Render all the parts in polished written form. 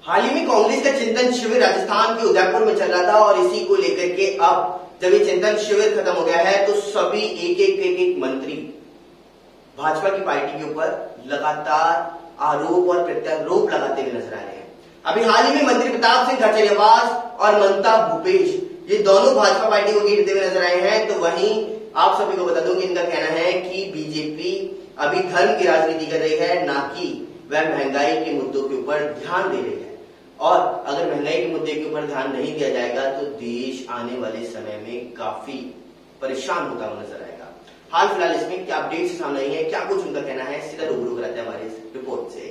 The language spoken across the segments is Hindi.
हाल ही में कांग्रेस का चिंतन शिविर राजस्थान के उदयपुर में चल रहा था और इसी को लेकर के अब जब ये चिंतन शिविर खत्म हो गया है तो सभी एक मंत्री भाजपा की पार्टी के ऊपर लगातार आरोप और प्रत्यारोप लगाते हुए नजर आ रहे हैं। अभी हाल ही में मंत्री प्रताप सिंह खाचरियावास और ममता भूपेश ये दोनों भाजपा पार्टी को घेरते हुए नजर आए हैं। तो वहीं आप सभी को बता दूं कि इनका कहना है कि बीजेपी अभी धर्म की राजनीति कर रही है, ना कि वह महंगाई के मुद्दों के ऊपर ध्यान दे रही है। और अगर महंगाई के मुद्दे के ऊपर ध्यान नहीं दिया जाएगा तो देश आने वाले समय में काफी परेशान होता हुआ नजर आएगा। हाल फिलहाल इसमें क्या अपडेट सामने आई है, क्या कुछ उनका कहना है, सीधा रूबरू कराते हैं हमारे इस रिपोर्ट से।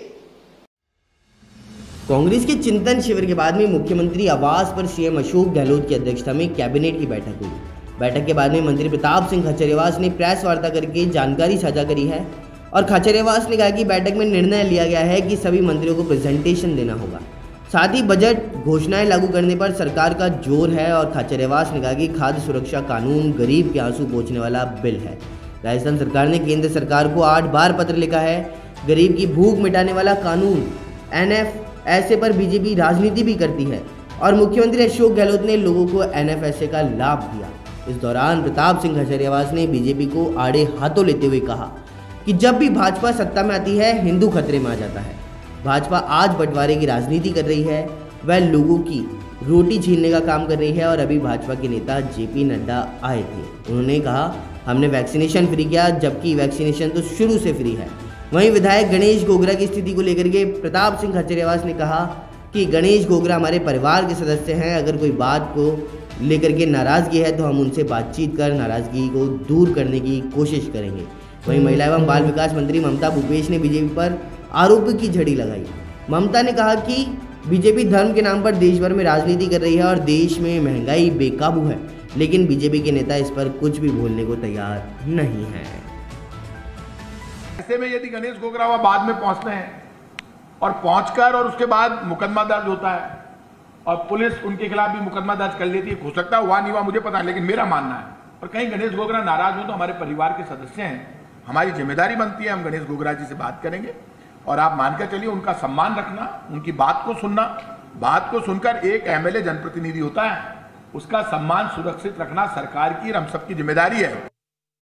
कांग्रेस के चिंतन शिविर के बाद में मुख्यमंत्री आवास पर सीएम अशोक गहलोत की अध्यक्षता में कैबिनेट की बैठक हुई। बैठक के बाद में मंत्री प्रताप सिंह खाचरियावास ने प्रेस वार्ता करके जानकारी साझा करी है और खाचरियावास ने कहा कि बैठक में निर्णय लिया गया है कि सभी मंत्रियों को प्रेजेंटेशन देना होगा। साथ ही बजट घोषणाएं लागू करने पर सरकार का जोर है और खाचरियावास ने कहा कि खाद्य सुरक्षा कानून गरीब के आंसू पोंछने वाला बिल है। राजस्थान सरकार ने केंद्र सरकार को 8 बार पत्र लिखा है। गरीब की भूख मिटाने वाला कानून NFSA पर बीजेपी राजनीति भी करती है और मुख्यमंत्री अशोक गहलोत ने लोगों को NFSA का लाभ दिया। इस दौरान प्रताप सिंह खाचरियावास ने बीजेपी को आड़े हाथों लेते हुए कहा कि जब भी भाजपा सत्ता में आती है हिंदू खतरे में आ जाता है। भाजपा आज बंटवारे की राजनीति कर रही है, वह लोगों की रोटी छीनने का काम कर रही है और अभी भाजपा के नेता JP नड्डा आए थे। उन्होंने कहा हमने वैक्सीनेशन फ्री किया, जबकि वैक्सीनेशन तो शुरू से फ्री है। वहीं विधायक गणेश गोगरा की स्थिति को लेकर के प्रताप सिंह खाचरियावास ने कहा कि गणेश गोगरा हमारे परिवार के सदस्य हैं, अगर कोई बात को लेकर के नाराजगी है तो हम उनसे बातचीत कर नाराजगी को दूर करने की कोशिश करेंगे। वहीं महिला एवं बाल विकास मंत्री ममता भूपेश ने बीजेपी पर आरोप की झड़ी लगाई। ममता ने कहा कि बीजेपी धर्म के नाम पर देश भर में राजनीति कर रही है और देश में महंगाई बेकाबू है, लेकिन बीजेपी के नेता इस पर कुछ भी बोलने को तैयार नहीं है। ऐसे में यदि गणेश गोगरा वह बाद में पहुंचते हैं और पहुंचकर और उसके बाद मुकदमा दर्ज होता है और पुलिस उनके खिलाफ भी मुकदमा दर्ज कर लेती है, हो सकता है हुआ नहीं हुआ मुझे पता है, लेकिन मेरा मानना है और कहीं गणेश गोगरा नाराज हो तो हमारे परिवार के सदस्य हैं, हमारी जिम्मेदारी बनती है हम गणेश गोगरा जी से बात करेंगे और आप मानकर चलिए उनका सम्मान रखना, उनकी बात को सुनना, बात को सुनकर एक MLA जनप्रतिनिधि होता है, उसका सम्मान सुरक्षित रखना सरकार की और हम सबकी जिम्मेदारी है।